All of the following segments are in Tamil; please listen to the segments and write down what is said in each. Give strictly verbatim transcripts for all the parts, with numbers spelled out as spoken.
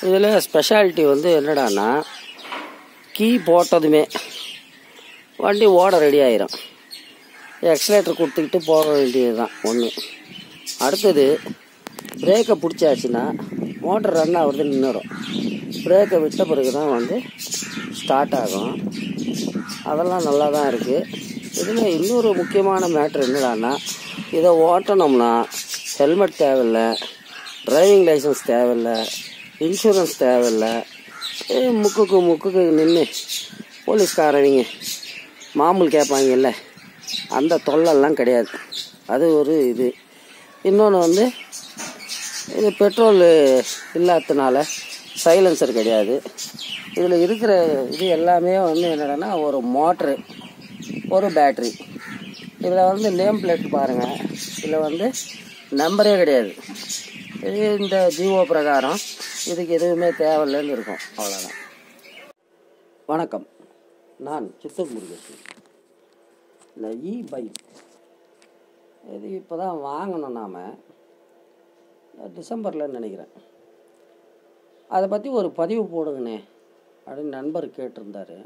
இதில் ஸ்பெஷாலிட்டி வந்து என்னடான்னா, கீ போட்டதுமே வண்டி ஓட ரெடி ஆயிரும். எக்ஸலேட்டர் கொடுத்துக்கிட்டு போக வேண்டியது தான் ஒன்று. அடுத்தது பிரேக்கை பிடிச்சாச்சுன்னா மோட்டர் ரன் ஆகுறது நின்றுடும். பிரேக்கை விட்ட பிறகு தான் வந்து ஸ்டார்ட் ஆகும். அதெல்லாம் நல்லா தான் இருக்குது. இதில் இன்னொரு முக்கியமான மேட்ரு என்னடான்னா, இதை ஓட்டணும்னா ஹெல்மெட் தேவையில்லை, டிரைவிங் லைசன்ஸ் தேவையில்லை, இன்சூரன்ஸ் தேவையில்லை. முக்குக்கு முக்குக்கு நின்று போலீஸ்காரவங்க மாமூல் கேட்பாங்கல்ல, அந்த தொல்லெல்லாம் கிடையாது. அது ஒரு இது. இன்னொன்று வந்து இது பெட்ரோல் இல்லாததுனால சைலன்சர் கிடையாது. இதில் இருக்கிற இது எல்லாமே வந்து என்னென்னா, ஒரு மோட்ரு, ஒரு பேட்ரி. இதில் வந்து நேம் பிளேட் பாருங்கள், இதில் வந்து நம்பரே கிடையாது. இது இந்த ஜிஓ பிரகாரம் இதுக்கு எதுவுமே தேவையில்லைன்னு இருக்கும். அவ்வளோதான். வணக்கம், நான் சித்தூர் முருகேசன். இந்த இ பைக் இது இப்போ தான் வாங்கணும். நாம் டிசம்பரில் நினைக்கிறேன். அதை பற்றி ஒரு பதிவு போடுங்கண்ணே அப்படின்னு நண்பர் கேட்டிருந்தார்.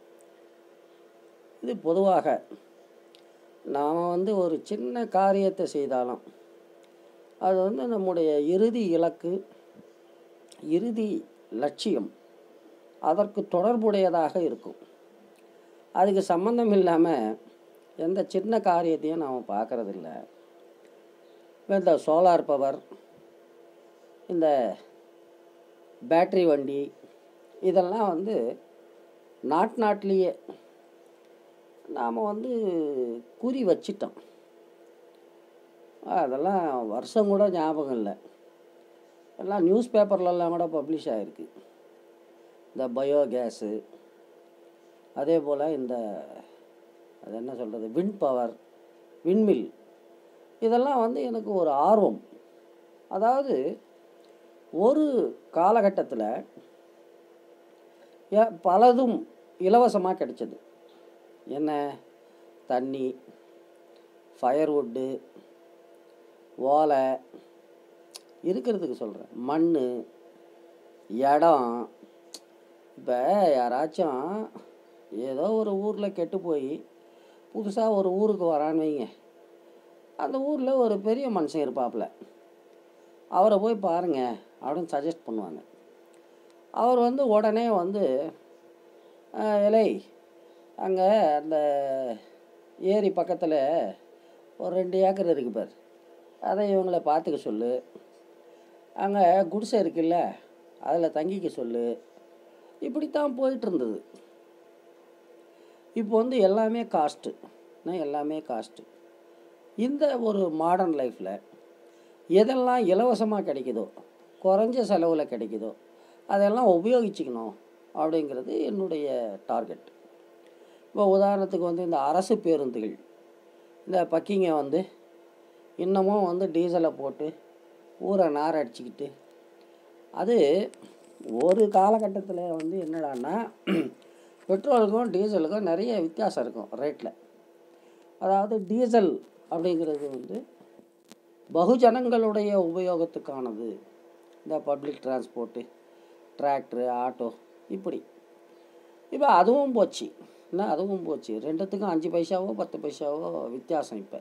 இது பொதுவாக நாம் வந்து ஒரு சின்ன காரியத்தை செய்தாலும் அது வந்து நம்முடைய இறுதி இலக்கு, இறுதி லட்சியம் அதற்கு தொடர்புடையதாக இருக்கும். அதுக்கு சம்பந்தம் இல்லாமல் எந்த சின்ன காரியத்தையும் நாம் பார்க்குறதில்ல. இந்த சோலார் பவர், இந்த பேட்ரி வண்டி, இதெல்லாம் வந்து நாட் நாட்டிலேயே நாம் வந்து குறி வச்சிட்டோம். அதெல்லாம் வருஷம் கூட ஞாபகம் இல்லை. எல்லாம் நியூஸ் பேப்பர்லலாம் கூட பப்ளிஷ் ஆகிருக்கு. இந்த பயோகேஸு, அதே போல் இந்த அது என்ன சொல்கிறது விண்ட் பவர், விண்மில், இதெல்லாம் வந்து எனக்கு ஒரு ஆர்வம். அதாவது ஒரு காலகட்டத்தில் பலதும் இலவசமாக கிடைச்சது. என்ன? தண்ணி, ஃபயர்வுட்டு, ஓலை, இருக்கிறதுக்கு சொல்கிறேன், மண், இடம். இப்போ யாராச்சும் ஏதோ ஒரு ஊரில் கெட்டு போய் புதுசாக ஒரு ஊருக்கு வரான்னு வைங்க. அந்த ஊரில் ஒரு பெரிய மனுஷன் இருப்பாப்புல, அவரை போய் பாருங்க அப்படின்னு சஜஸ்ட் பண்ணுவாங்க. அவர் வந்து உடனே வந்து இலை அங்கே அந்த ஏரி பக்கத்தில் ஒரு ரெண்டு ஏக்கர் இருக்கு பார், அதை இவங்கள பார்த்துக்க சொல்லு, அங்கே குடிசை இருக்குல்ல அதில் தங்கிக்க சொல்லு. இப்படித்தான் போயிட்டு இருந்தது. இப்போ வந்து எல்லாமே காஸ்ட்டு, எல்லாமே காஸ்ட்டு. இந்த ஒரு மாடர்ன் லைஃப்பில் எதெல்லாம் இலவசமாக கிடைக்குதோ, குறைஞ்ச செலவில் கிடைக்குதோ, அதெல்லாம் உபயோகிச்சுக்கணும் அப்படிங்கிறது என்னுடைய டார்கெட். இப்போ உதாரணத்துக்கு வந்து இந்த அரசு பேருந்துகள், இந்த பக்கிங்க வந்து இன்னமும் வந்து டீசலை போட்டு ஊரை நார் அடிச்சுக்கிட்டு, அது ஒரு காலகட்டத்தில் வந்து என்னடான்னா, பெட்ரோலுக்கும் டீசலுக்கும் நிறைய வித்தியாசம் இருக்கும் ரேட்டில். அதாவது டீசல் அப்படிங்கிறது வந்து பகுஜனங்களுடைய உபயோகத்துக்கானது. இந்த பப்ளிக் டிரான்ஸ்போர்ட்டு, டிராக்டரு, ஆட்டோ, இப்படி. இப்போ அதுவும் போச்சு. என்ன, அதுவும் போச்சு. ரெண்டுத்துக்கும் அஞ்சு பைசாவோ பத்து பைசாவோ வித்தியாசம். இப்போ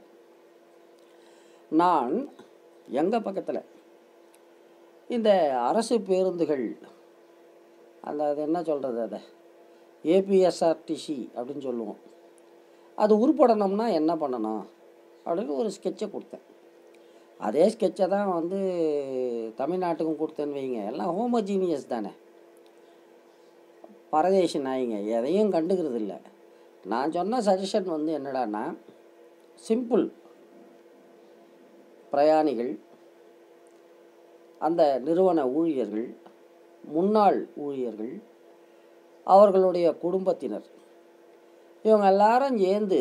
நான் எங்கள் பக்கத்தில் இந்த அரசு பேருந்துகள், அந்த அது என்ன சொல்கிறது, அதை ஏபிஎஸ்ஆர்டிசி அப்படின்னு சொல்லுவோம். அது உருப்படணும்னா என்ன பண்ணணும் அப்படின்னு ஒரு ஸ்கெட்சை கொடுத்தேன். அதே ஸ்கெட்சை தான் வந்து தமிழ்நாட்டுக்கும் கொடுத்தேன்னு வைங்க. எல்லாம் ஹோமோஜீனியஸ் தானே, பரதேசி நாய்ங்க, எதையும் கண்டுக்கிறது இல்லை. நான் சொன்ன சஜஷன் வந்து என்னடான்னா, சிம்பிள். பிரயாணிகள், அந்த நிறுவன ஊழியர்கள், முன்னாள் ஊழியர்கள், அவர்களுடைய குடும்பத்தினர், இவங்க எல்லாரும் சேர்ந்து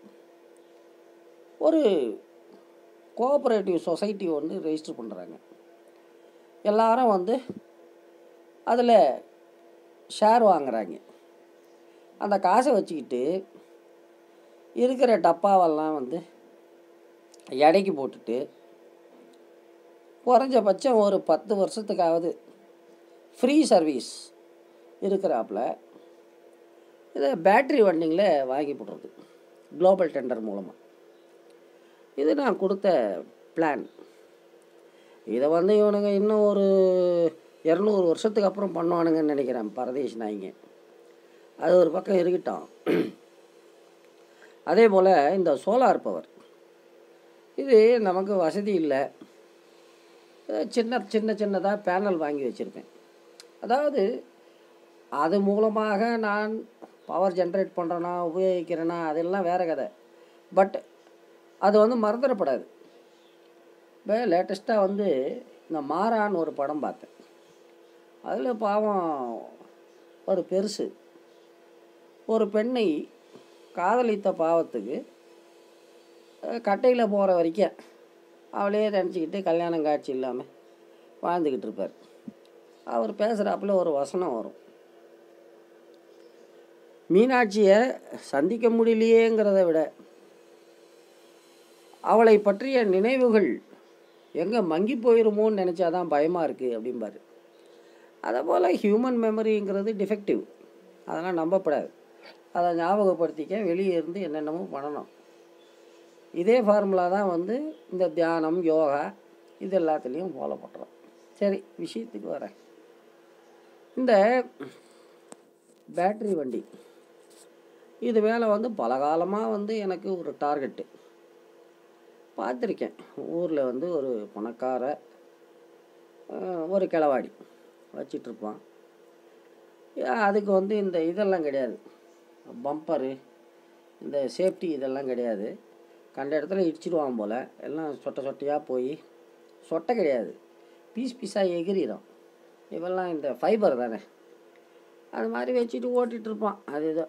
ஒரு கோஆப்ரேட்டிவ் சொசைட்டி ஒன்று ரெஜிஸ்டர் பண்ணுறாங்க. எல்லாரும் வந்து அதில் ஷேர் வாங்குறாங்க. அந்த காசை வச்சுக்கிட்டு இருக்கிற டப்பாவெல்லாம் வந்து எடைக்கு போட்டுட்டு குறைஞ்சபட்சம் ஒரு பத்து வருஷத்துக்காவது ஃப்ரீ சர்வீஸ் இருக்கிறாப்புல இதை பேட்ரி வண்டிங்கில் வாங்கி போடுறது குளோபல் டெண்டர் மூலமாக. இது நான் கொடுத்த பிளான். இதை வந்து இவனுங்க இன்னும் ஒரு இரநூறு வருஷத்துக்கு அப்புறம் பண்ணுவானுங்கன்னு நினைக்கிறேன் பரதேஷ் நாய்ங்க. அது ஒரு பக்கம் இருக்கட்டும். அதே போல் இந்த சோலார் பவர் இது நமக்கு வசதி இல்லை. சின்ன சின்ன சின்னதாக பேனல் வாங்கி வச்சுருக்கேன். அதாவது அது மூலமாக நான் பவர் ஜென்ரேட் பண்ணுறேன்னா உபயோகிக்கிறேன்னா அதெல்லாம் வேறு கதை. பட் அது வந்து மறந்துடப்படாது. இப்போ லேட்டஸ்ட்டாக வந்து இந்த மாறான்னு ஒரு படம் பார்த்தேன். அதில் பாவம் ஒரு பெருசு ஒரு பெண்ணை காதலித்த பாவத்துக்கு கட்டையில் போகிற வரைக்கும் அவளையே நினச்சிக்கிட்டு கல்யாணம் காட்சி இல்லாமல் வாழ்ந்துக்கிட்டு இருப்பார். அவர் பேசுகிறாப்புல ஒரு வசனம் வரும், மீனாட்சியை சந்திக்க முடியலையேங்கிறத விட அவளை பற்றிய நினைவுகள் எங்கே மங்கி போயிருமோன்னு நினச்சாதான் பயமாக இருக்குது அப்படிம்பார். அதை போல் ஹியூமன் மெமரிங்கிறது டிஃபெக்டிவ், அதெல்லாம் நம்பப்படாது. அதை ஞாபகப்படுத்திக்க வெளியே இருந்து என்னென்னமோ பண்ணணும். இதே ஃபார்முலா தான் வந்து இந்த தியானம் யோகா இது எல்லாத்துலேயும் ஃபாலோ பண்ணுறோம். சரி, விஷயத்துக்கு வரேன். இந்த பேட்ரி வண்டி இது வேலை வந்து பல காலமாக வந்து எனக்கு ஒரு டார்கெட்டு. பார்த்துருக்கேன், ஊரில் வந்து ஒரு பணக்கார ஒரு கிளவாடி வச்சிட்ருப்பான். அதுக்கு வந்து இந்த இதெல்லாம் கிடையாது, பம்பரு இந்த சேஃப்டி இதெல்லாம் கிடையாது. கண்ட இடத்துல இடிச்சிடுவான் போல், எல்லாம் சொட்டை சொட்டையாக போய் சொட்டை கிடையாது பீஸ் பீஸாக எகிரிடும். இவெல்லாம் இந்த ஃபைபர் தானே, அது மாதிரி வச்சுட்டு ஓட்டிகிட்ருப்பான். அது இதோ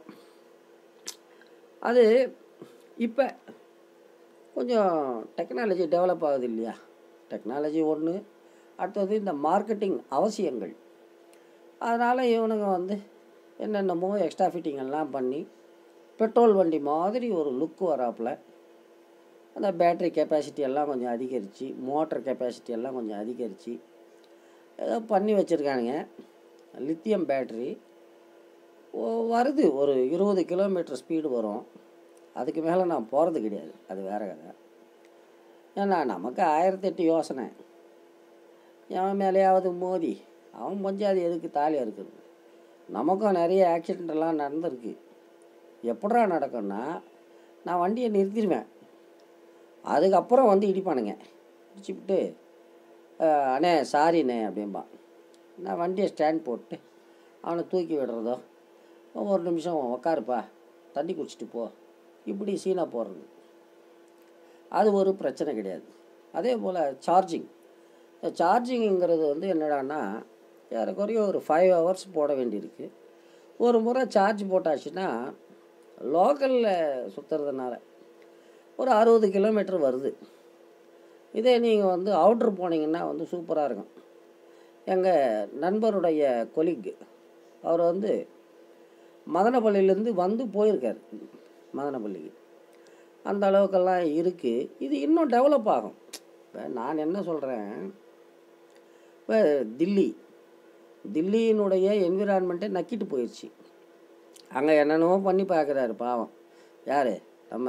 அது இப்போ கொஞ்சம் டெக்னாலஜி டெவலப் ஆகுது இல்லையா. டெக்னாலஜி ஒன்று, அடுத்தது இந்த மார்க்கெட்டிங் அவசியங்கள். அதனால் இவனுங்க வந்து என்னென்னமோ எக்ஸ்ட்ரா ஃபிட்டிங்கெல்லாம் பண்ணி பெட்ரோல் வண்டி மாதிரி ஒரு லுக்கு வராப்பில் அந்த பேட்ரி கெப்பாசிட்டி எல்லாம் கொஞ்சம் அதிகரித்து மோட்டர் கெப்பாசிட்டி எல்லாம் கொஞ்சம் அதிகரித்து ஏதோ பண்ணி வச்சுருக்கானுங்க. லித்தியம் பேட்ரி வருது, ஒரு இருபது கிலோமீட்டர் ஸ்பீடு வரும். அதுக்கு மேலே நான் போகிறது கிடையாது, அது வேறு கதை. ஏன்னா நமக்கு ஆயிரத்தி எட்டு யோசனை. எவன் மேலேயாவது மோதி அவன் பஞ்சாதி எதுக்கு தாலி இருக்குது. நமக்கும் நிறைய ஆக்சிடெண்ட்டெல்லாம் நடந்திருக்கு. எப்படா நடக்கும்னா, நான் வண்டியை நிறுத்திடுவேன், அதுக்கப்புறம் வந்து இடிப்பானுங்க. இடிச்சுவிட்டு அண்ணே சாரிண்ணே அப்படின்பான். நான் வண்டியை ஸ்டாண்ட் போட்டு அவனை தூக்கி விடுறதோ, ஒரு நிமிஷம் உக்காருப்பா தண்ணி குடிச்சிட்டு போ, இப்படி சீனா போடுறது அது ஒரு பிரச்சனை கிடையாது. அதே போல் சார்ஜிங் சார்ஜிங்கிறது வந்து என்னடான்னா, ஏறக்குறைய ஒரு ஃபைவ் ஹவர்ஸ் போட வேண்டியிருக்கு. ஒரு முறை சார்ஜ் போட்டாச்சுன்னா லோக்கலில் சுற்றுறதுனால ஒரு அறுபது கிலோமீட்டர் வருது. இதே நீங்கள் வந்து அவுட்ரு போனீங்கன்னா வந்து சூப்பராக இருக்கும். எங்கள் நண்பருடைய கொலீக் அவர் வந்து மதனப்பள்ளியிலேருந்து வந்து போயிருக்கார் மதனப்பள்ளிக்கு. அந்த அளவுக்கெல்லாம் இருக்குது. இது இன்னும் டெவலப் ஆகும். இப்போ நான் என்ன சொல்கிறேன், இப்போ தில்லி தில்லியினுடைய என்விரான்மெண்ட்டை நக்கிட்டு போயிடுச்சு. அங்கே என்னென்னமோ பண்ணி பார்க்குறாரு பாவம். யார் நம்ம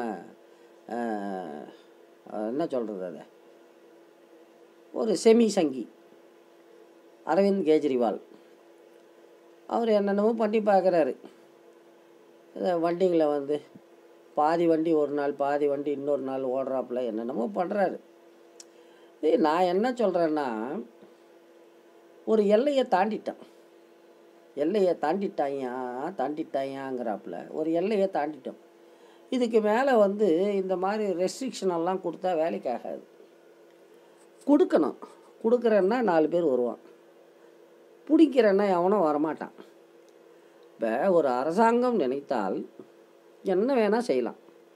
என்ன சொல்கிறது, அதை ஒரு செமி சங்கி அரவிந்த் கெஜ்ரிவால் அவர் என்னென்னமோ பண்ணி பார்க்குறாரு. வண்டிங்களை வந்து பாதி வண்டி ஒரு நாள் பாதி வண்டி இன்னொரு நாள் ஓடுறாப்புல என்னென்னமோ பண்ணுறாரு. இது நான் என்ன சொல்கிறேன்னா, ஒரு எல்லையை தாண்டிட்டான், எல்லையை தாண்டிட்டாயா தாண்டிட்டாயாங்கிறாப்புல ஒரு எல்லையை தாண்டிட்டோம். இதுக்கு மேலே வந்து இந்த மாதிரி ரெஸ்ட்ரிக்ஷனெல்லாம் கொடுத்தா வேலைக்கு ஆகாது. கொடுக்கணும், கொடுக்குறேன்னா நாலு பேர் வருவான், பிடிக்கிறேன்னா எவனும் வரமாட்டான். இப்போ ஒரு அரசாங்கம் நினைத்தால் என்ன வேணால் செய்யலாம்.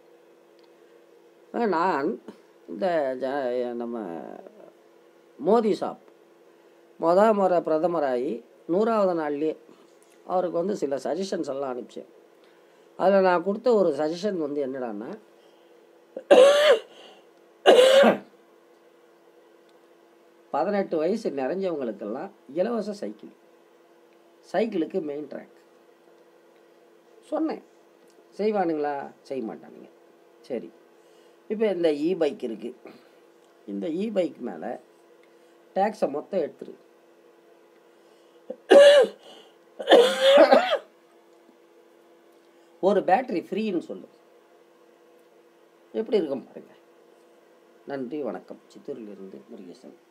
நான் இந்த ஜ நம்ம மோடி சாப் மொத முறை பிரதமராகி நூறாவது நாள்லேயே அவருக்கு வந்து சில சஜஷன்ஸ் எல்லாம் அனுப்பிச்சேன். அதில் நான் கொடுத்த ஒரு சஜஷன் வந்து என்னடான்னா, பதினெட்டு வயசு நிறைஞ்சவங்களுக்கெல்லாம் இலவச சைக்கிள். சைக்கிளுக்கு main track. சொன்னேன், செய்வானுங்களா? செய்ய மாட்டானுங்க. சரி, இப்போ இந்த இ பைக் இருக்குது. இந்த இ பைக் மேலே டேக்ஸை மொத்தம் எடுத்துரு. ஒரு பேட்டரி ஃப்ரீன்னு சொல்லு. எப்படி இருக்கும் பாருங்க. நன்றி, வணக்கம். சித்தூரிலிருந்து முருகேசன்.